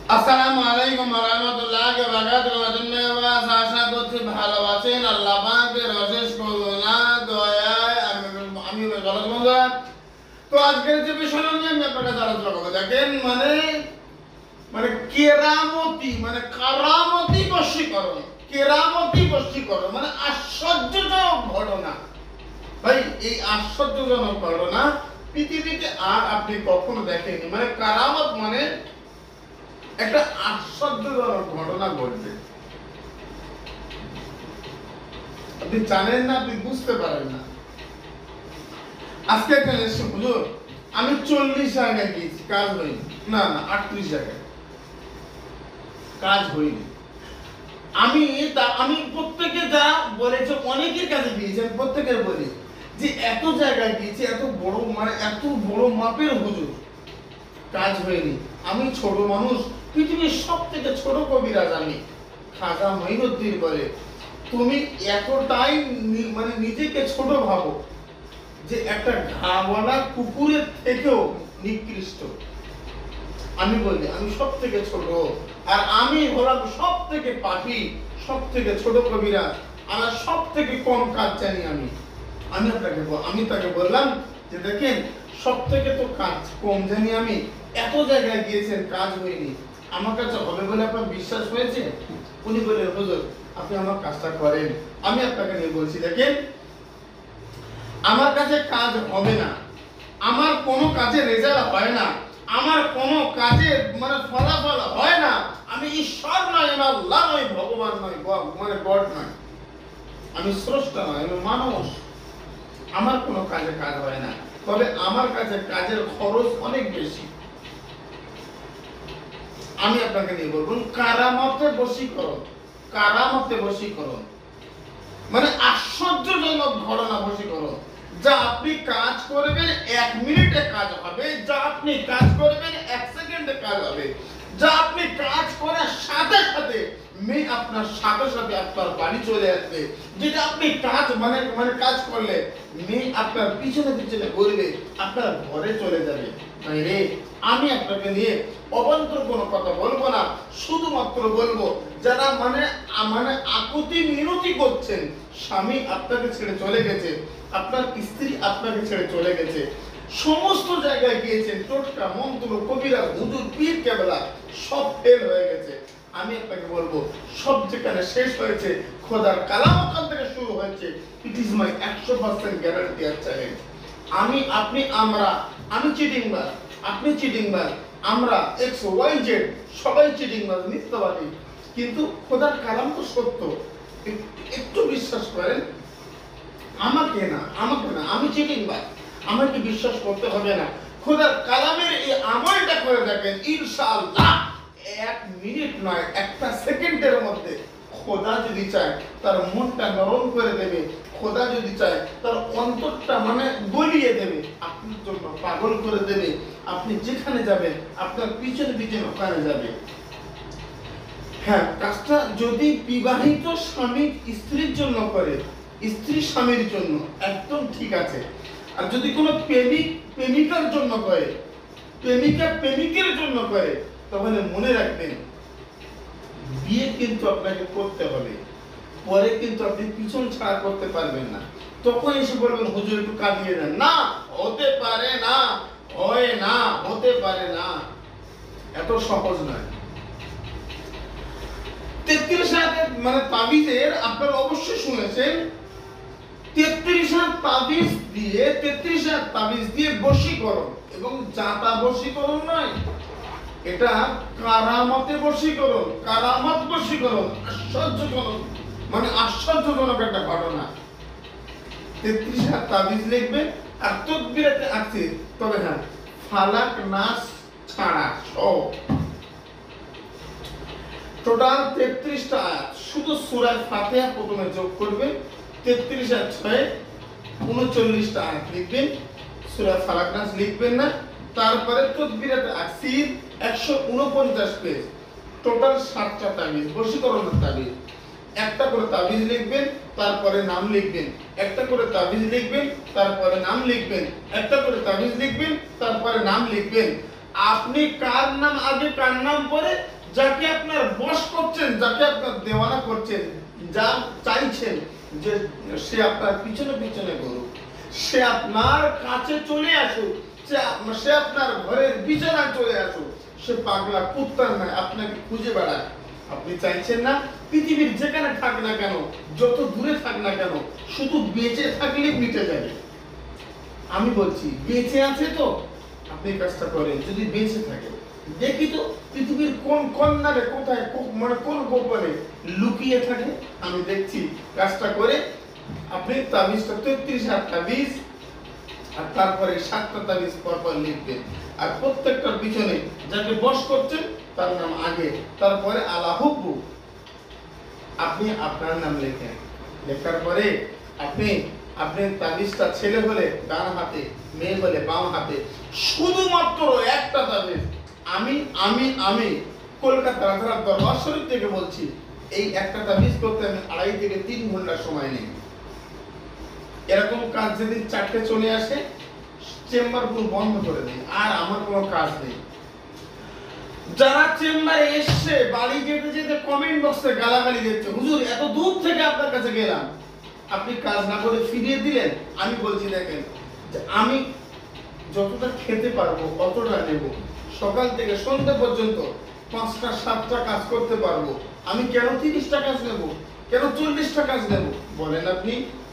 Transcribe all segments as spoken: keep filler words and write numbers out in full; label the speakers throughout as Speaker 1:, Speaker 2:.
Speaker 1: আসসালামু আলাইকুম ওয়া রাহমাতুল্লাহি ওয়া বারাকাতুহু। আশা করছি ভালো আছেন। আল্লাহ পাকের অশেষ করুণা দয়ায় আমি আমি ভালো আছি। তো আজকের যে বিষয় নিয়ে আমি আপনাদের সাথে আলোচনা করব, দেখেন মানে মানে কেরামতি মানে কারামতি বশীকরণ, কেরামতি বশীকরণ মানে আশ্চর্যজনক ঘটনা। ভাই এই আশ্চর্যজনক ঘটনা পৃথিবীতে আর আপনি কখনো দেখেননি। মানে কারামত মানে একটা আশ্চর্যজনক ঘটনা ঘটবে, আপনি জানেন না, আপনি বুঝতে পারেন না। আজকে একটা এসে হুজুর আমি চল্লিশ জায়গায় গিয়েছি, কাজ হয়নি। না না আটত্রিশ জায়গায় কাজ হয়নি। আমি তা আমি প্রত্যেকে যা বলেছে, অনেকের কাছে গিয়েছি, আমি প্রত্যেকের বলি যে এত জায়গায় গিয়েছি, এত বড় মানে এত বড় মাপের হুজুর কাজ হয়নি। আমি ছোট মানুষ, পৃথিবীর সব থেকে ছোট কবিরাজ আমি। খাজা মঈনুদ্দিন বলে তুমি এতটাই মানে নিজেকে ছোট ভাবো যে একটা ঘাওয়ালা কুকুরের থেকেও নিকৃষ্ট। আমি বলি আমি সব থেকে ছোট, আর আমি হলাম সব থেকে পাপী, সব থেকে ছোট কবিরাজ, আমার সব থেকে কম কাজ জানি আমি। আমি আপনাকে আমি তাকে বললাম যে দেখেন সব থেকে তো কাজ কম জানি আমি, এত জায়গায় গিয়েছেন কাজ হয়নি, আমার কাছে হবে বলে আপনার বিশ্বাস হয়েছে? উনি বললেন হুজুর আপনি আমার কাজটা করেন। আমি আপনাকে নিয়ে বলছি দেখেন আমার কাছে কাজ হবে না, আমার কোনো কাজে রেজাল্ট হয় না, আমার কোনো কাজে মানে ফলাফল হয় না। আমি ঈশ্বর নয়, আমি আল্লাহ নয়, ভগবান নয়, মানে গড নয়, আমি স্রষ্টা নয়, আমি মানুষ। আমার কোনো কাজে কাজ হয় না, তবে আমার কাছে কাজের খরচ অনেক বেশি। আমি আপনাকে নিয়ে বলবো কারামতে বশীকরণ, কারামতে বশীকরণ মানে আশ্চর্যজনক ঘটনা বশীকরণ। যা আপনি কাজ করবেন এক মিনিটে কাজ হবে, যা আপনি কাজ করবেন এক সেকেন্ডে কাজ হবে, যা আপনি কাজ করার সাথে সাথে মেয়ে আপনার সাথে সাথে আপনার বাড়ি চলে আসবে, যেটা আপনি কাজ মানে মানে কাজ করলে মেয়ে আপনার পিছনে পিছনে ঘুরবে, আপনার ঘরে চলে যাবে। তাই রে আমি আপনাকে নিয়ে অবান্তর কোনো কথা বলবো না, শুধুমাত্র বলবো যারা মানে মানে আকুতি মিনতি করছেন, স্বামী আপনাকে ছেড়ে চলে গেছে, আপনার স্ত্রী আপনাকে ছেড়ে চলে গেছে, সমস্ত জায়গায় গিয়েছেন, টোটকা মন্ত্র কবিরাজ হুজুর পীর কেবলা সব ফেল হয়ে গেছে। আমি আপনাকে বলবো সব যেখানে শেষ হয়েছে খোদার কালাম ওখান থেকে শুরু হয়েছে। ইট ইজ মাই একশো পার্সেন্ট গ্যারান্টি আর চ্যালেঞ্জ। আমি আপনি আমরা আমি চিটিংবাজ, আপনি চিটিংবাজ, আমরা এক্স ওয়াই জেড সবাই চিটিংবাজ, মিথ্যাবাদী, কিন্তু খোদার কালাম তো সত্য। একটু বিশ্বাস করেন, আমাকে না আমাকে না আমি চিটিংবাজ, আমাকে বিশ্বাস করতে হবে না। খোদার কালামের এই আমলটা করে দেখেন, ইনশাআল্লাহ এক মিনিট নয় একটা সেকেন্ডের মধ্যে খোদা যদি চায় তার মনটা নরম করে দেবে, খোদা যদি চায় তার অন্তরটা মানে গলিয়ে দেবে, আপনার জন্য পাগল করে দেবে। আপনি যেখানে যাবেন আপনার পিছনে পিছনে ওখানে যাবে। হ্যাঁ, কাজটা যদি বিবাহিত স্বামী স্ত্রীর জন্য করে, স্ত্রী স্বামীর জন্য একদম ঠিক আছে। আর যদি কোনো প্রেমিক প্রেমিকার জন্য করে, প্রেমিকা প্রেমিকের জন্য করে, তাহলে মনে রাখবেন বিয়ে কিন্তু আপনাকে করতে হবে, পরে কিন্তু আপনি পিছন ছাড়া করতে পারবেন না। তখন এসে বলবেন হুজুর একটু কাঁদিয়ে দেন, না হতে পারে না, হয় না, হতে পারে না, এত সহজ নয়। তেত্রিশ হাত মানে তাবিজের আপনারা অবশ্যই শুনেছেন, তেত্রিশ হাত তাবিজ দিয়ে তেত্রিশ হাত তাবিজ দিয়ে বশীকরণ, এবং জাতা বশীকরণ নয়, এটা কারামতে বশীকরণ, কারামত বশীকরণ। আশ্চর্যজনক মানে আশ্চর্যজনক একটা ঘটনা। তেত্রিশ হাত তাবিজ লিখবে আর তকবীরাতে আছে, তবে হ্যাঁ ফালাক নাস ছাড়া সব টোটাল তেত্রিশটা আয়াত, শুধু সূরা ফাতিহা প্রথমে যোগ করবেন, তেত্রিশ আর ছয় উনচল্লিশটা আয়াত লিখবেন, সূরা ফালাক নাস লিখবেন না। তারপরে তাকবীরাতে আসির একশো উনপঞ্চাশ পেজ, টোটাল ষাটটা তাবিজ, বশীকরণের তাবিজ। একটা করে তাবিজ লিখবেন, তারপরে নাম লিখবেন, একটা করে তাবিজ লিখবেন, তারপরে নাম লিখবেন, একটা করে তাবিজ লিখবেন, তারপরে নাম লিখবেন। আপনি কার নাম আগে কার নাম পরে যাকে আপনার বশ করছেন, যাকে আপনার দেওয়ানা করছেন, যা চাইছেন যে সে আপনার পিছনে পিছনে করুক, সে আপনার কাছে চলে আসুক, সে আপনার ঘরের বিছানায় চলে আসুক, সে পাগলা কুত্তার নয় আপনাকে খুঁজে বেড়ায়, আপনি চাইছেন না? পৃথিবীর যেখানে থাক না কেন, যত দূরে থাক না কেন, শুধু বেঁচে থাকলে মিটে যাবে। আমি বলছি বেঁচে আছে তো আপনি কাজটা করেন। যদি বেঁচে থাকে, দেখি তো পৃথিবীর কোন কর্নারে কোথায় মানে কোন গোপনে লুকিয়ে থাকে, আমি দেখছি। কাজটা করে আপনি তাবিজটা তেত্রিশ হাত তাবিজ, আর তারপরে সাতটা তাবিজ পরপর লিখবেন, আর প্রত্যেকটার পিছনে যাকে বশ করছেন তার নাম আগে, তারপরে আলা হুব্বু আপনি আপনার নাম লেখেন। লেখার পরে আপনি আপনি তাবিজটা ছেলে হলে ডান হাতে, মেয়ে হলে বাম হাতে, শুধুমাত্র একটা তাবিজ। আমি আমি আমি কলকাতা রাজার দরবার শরীফ থেকে বলছি, এই একটা তাবিজ করতে আমি আড়াই থেকে তিন ঘন্টা সময় নেই। এরকম কাজ যেদিন চারটে চলে আসে, চেম্বার পুরো বন্ধ করে দিই, আর আমার কোনো কাজ নেই। যারা চেম্বারে এসছে বাড়ি যেতে যেতে কমেন্ট বক্সে গালাগালি দিচ্ছে, হুজুর এত দূর থেকে আপনার কাছে গেলাম, আপনি কাজ না করে ফিরিয়ে দিলেন। আমি বলছি দেখেন, আমি যতটা খেতে পারবো অতটা নেব। সকাল থেকে সন্ধ্যা পর্যন্ত পাঁচটা সাতটা কাজ করতে পারবো, আমি কেন তিরিশটা কাজ নেব, কেন চল্লিশটা কাজ নেব বলেন আপনি?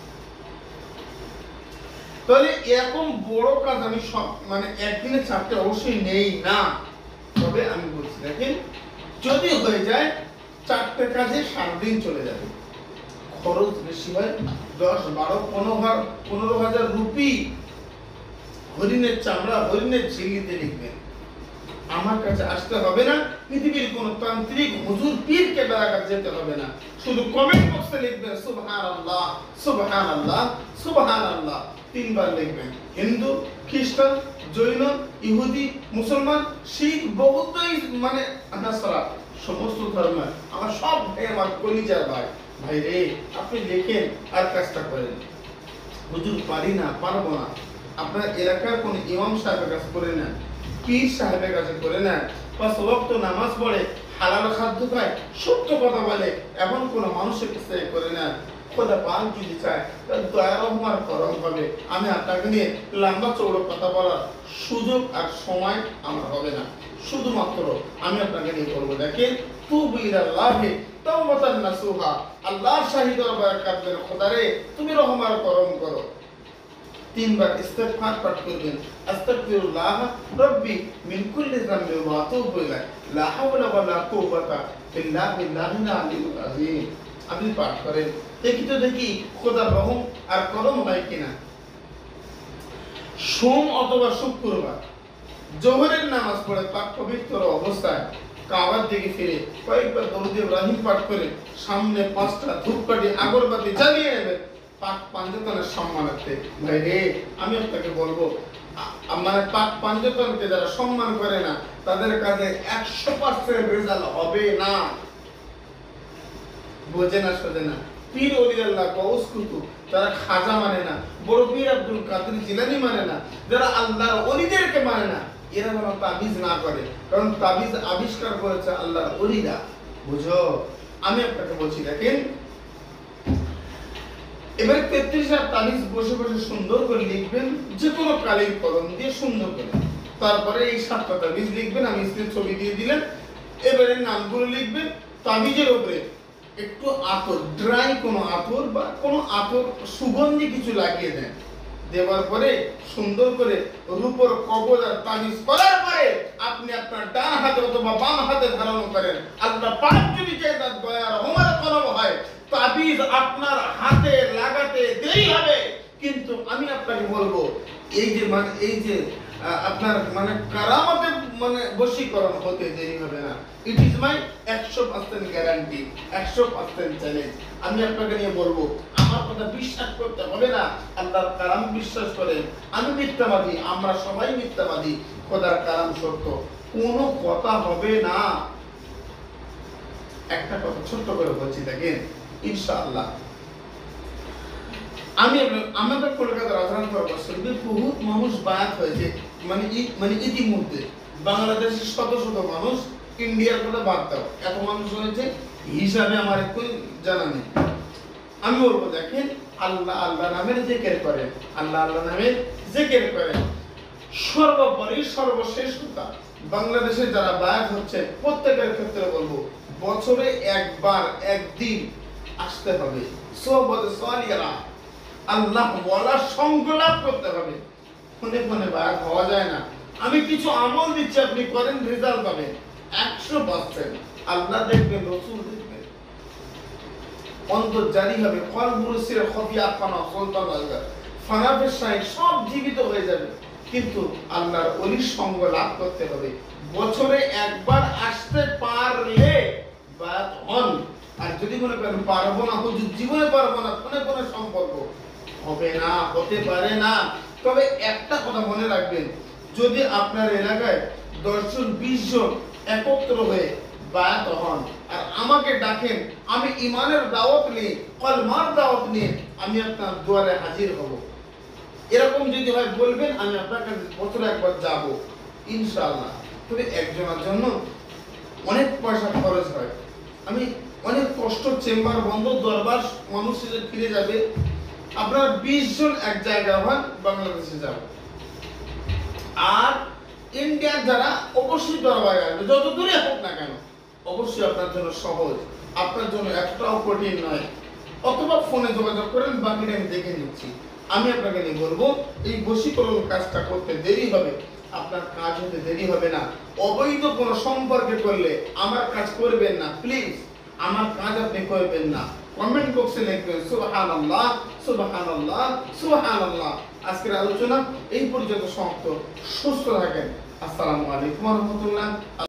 Speaker 1: তাহলে এরকম বড় কাজ আমি সব মানে একদিনে চারটে অবশ্যই নেই না। তবে আমি বলছি দেখেন, যদি হয়ে যায় চারটে কাজে সাত দিন চলে যাবে, খরচ বেশি হয়, দশ বারো পনেরো পনেরো হাজার রুপি হরিণের চামড়া হরিণের ঝিল্লিতে লিখবেন। আমার কাছে আসতে হবে না, পৃথিবীর কোন তান্ত্রিক হুজুর পীরকে বেড়াকার যেতে হবে না, শুধু কমেন্ট বক্সে লিখবেন সুবহানাল্লাহ সুবহানাল্লাহ সুবহানাল্লাহ তিনবার লিখবেন। হিন্দু, খ্রিস্টান, জৈন, ইহুদি, মুসলমান, শিখ, বৌদ্ধ মানে নাসারা, সমস্ত ধর্ম আমার সব ভাই আমার কলিজার ভাই। ভাই রে, আপনি লেখেন আর কাজটা করেন। হুজুর পারি না, পারবো না, আপনার এলাকার কোন ইমাম সাহেবের কাছে করে নেন, পীর সাহেবের কাছে করে নেন, পাঁচ ওয়াক্ত নামাজ পড়ে, হালাল খাদ্য খায়, সত্য কথা বলে, এমন কোন মানুষের কাছে করে নেন। খোদা পাক যদি চায় তার দয়া রহমান করম হবে। আমি আপনাকে নিয়ে লম্বা চৌড়ো কথা বলার সুযোগ আর সময় আমার হবে না, শুধুমাত্র আমি আপনাকে নিয়ে বলবো দেখেন, তুবু ইলাল্লাহি তাওবাতান নাসুহা, আল্লাহর শাহী দরবারে কাঁদবেন, খোদারে তুমি রহমান করম করো। তিনবার ইস্তিগফার পাঠ করবেন, আস্তাগফিরুল্লাহ রাব্বি মিন কুল্লি যামবি ওয়া আতুবু ইলাইহি, লা হাওলা ওয়া লা কুওয়াতা ইল্লা বিল্লাহিল আলিয়্যিল আযীম। আপনি পাঠ করেন, দেখি তো দেখি খোদার রহম আর করম হয় কিনা। সোম অথবা শুক্রবার জোহরের নামাজ পড়ে পাক পবিত্র অবস্থায় কাবার দিকে ফিরে কয়েকবার দরুদ ইব্রাহিম পাঠ করে সামনে পাঁচটা ধূপকাঠি আগরবাতি জ্বালিয়ে নেবেন পাক পাঞ্জাতনের সম্মানার্থে। ভাই রে, আমি আপনাকে বলবো, মানে পাক পাঞ্জাতনকে যারা সম্মান করে না তাদের কাছে একশো পার্সেন্ট রেজাল্ট হবে না। বোঝে না, সোজে না। পীর ওলিয়াল্লাহ গৌস কুতুব যারা খাজা মানে না, বড় পীর আব্দুল কাদের জিলানী মানে না, যারা আল্লাহর ওলিদেরকে মানে না, এরা যেন তাবিজ না করে, কারণ তাবিজ আবিষ্কার করেছে আল্লাহর ওলিরা। বুঝো, আমি আপনাকে বলছি দেখেন, এবারে তেত্রিশ হাজার তাবিজ বসে বসে সুন্দর করে লিখবেন, যে কোনো কালির কলম দিয়ে সুন্দর করে। তারপরে এই সাতটা তাবিজ লিখবেন, আমি স্ক্রিন ছবি দিয়ে দিলেন। এবারে নামগুলো লিখবেন, তাবিজের উপরে একটু আতর, ড্রাই কোনো আতর বা কোনো আতর সুগন্ধি কিছু লাগিয়ে দেন। দেওয়ার পরে সুন্দর করে রূপর কবজ আর তাবিজ করার পরে আপনি আপনার ডান হাতে অথবা বাম হাতে ধারণ করেন। আল্লাহ পাক যদি চায় তার দয়া রহমত করব হয়, তাবিজ আপনার হাতে লাগাতে দেরি হবে, কিন্তু আমি আপনাকে বলবো এই যে মানে এই যে আপনার মানে কারামতে মানে বশীকরণ হতে দেরি হবে না। ইট ইজ মাই একশো পার্সেন্ট গ্যারান্টি, একশো পার্সেন্ট চ্যালেঞ্জ। আমি আপনাকে নিয়ে বলবো, আমার কথা বিশ্বাস করতে হবে না, আল্লাহর কালাম বিশ্বাস করেন। আমি মিথ্যাবাদী, আমরা সবাই মিথ্যাবাদী, খোদার কালাম সত্য, কোনো কথা হবে না। একটা কথা ছোট্ট করে বলছি দেখেন, ইনশাআল্লাহ আমি আমাদের কলকাতার আজহার দরবার শরীফে বহুত মানুষ বায়াত হয়েছে, মানে মানে ইতিমধ্যে বাংলাদেশের শত শত মানুষ ইন্ডিয়ার কথা বাদ দাও, এত মানুষ হয়েছে হিসাবে আমার একটু জানা নেই। আমি বলবো দেখেন, আল্লাহ আল্লাহ নামের জিকির করেন, আল্লাহ আল্লাহ নামের জিকির করেন। সর্বোপরি সর্বশেষ কথা, বাংলাদেশে যারা বায়াত হচ্ছে প্রত্যেকের ক্ষেত্রে বলবো বছরে একবার একদিন আসতে হবে, সোহবতে সালিহা আল্লাহ ওয়ালা সঙ্গ লাভ করতে হবে। ফোনে ফোনে বায়াত হওয়া যায় না। আমি কিছু আমল দিচ্ছি, আপনি করেন, রেজাল্ট পাবেন একশো পার্সেন্ট। আল্লাহ দেখবেন, রসুল দেখবেন, অন্তর জারি হবে, কলবুরসির খফিয়া ফানা সুলতান আল্লাহ ফানাফের সাইড সব জীবিত হয়ে যাবে। কিন্তু আল্লাহর ওলির সঙ্গ লাভ করতে হবে। বছরে একবার আসতে পারলে বায়াত হন। আর যদি মনে করেন পারবো না, হুজুর জীবনে পারবো না, ফোনে ফোনে সম্পর্ক হবে না, হতে পারে না। তবে একটা কথা মনে রাখবেন, যদি আপনার এলাকায় দশ জন বিশ জন একত্র হয়ে বায়াত হন আর আমাকে ডাকেন, আমি ইমানের দাওয়াত নিয়ে, কলমার দাওয়াত নিয়ে আমি আপনার দুয়ারে হাজির হব। এরকম যদি হয় বলবেন, আমি আপনার কাছে বছরে একবার যাব ইনশাআল্লাহ। তবে একজনের জন্য অনেক পয়সা খরচ হয়, আমি অনেক কষ্ট, চেম্বার বন্ধ, দরবার মানুষ ফিরে যাবে। আপনার বিশ জন এক জায়গায় হন, বাংলাদেশে যাব। আর ইন্ডিয়ার যারা অবশ্যই দরবারে আসবে, যত দূরে হোক না কেন, অবশ্যই আপনার জন্য সহজ, আপনার জন্য একটাও কঠিন নয়। অথবা ফোনে যোগাযোগ করেন, বাকিটা আমি দেখে নিচ্ছি। আমি আপনাকে নিয়ে বলবো, এই বশীকরণ কাজটা করতে দেরি হবে, আপনার কাজ হতে দেরি হবে না। অবৈধ কোনো সম্পর্কে করলে আমার কাজ করবেন না, প্লিজ আমার কাজ আপনি করবেন না। কমেন্ট বক্সে লিখবেন সুবহানাল্লাহ সুবহানাল্লাহ সুবহানাল্লাহ। আজকের আলোচনা এই পর্যন্ত সমাপ্ত। সুস্থ থাকেন। আসসালামু আলাইকুম ওয়া রাহমাতুল্লাহ।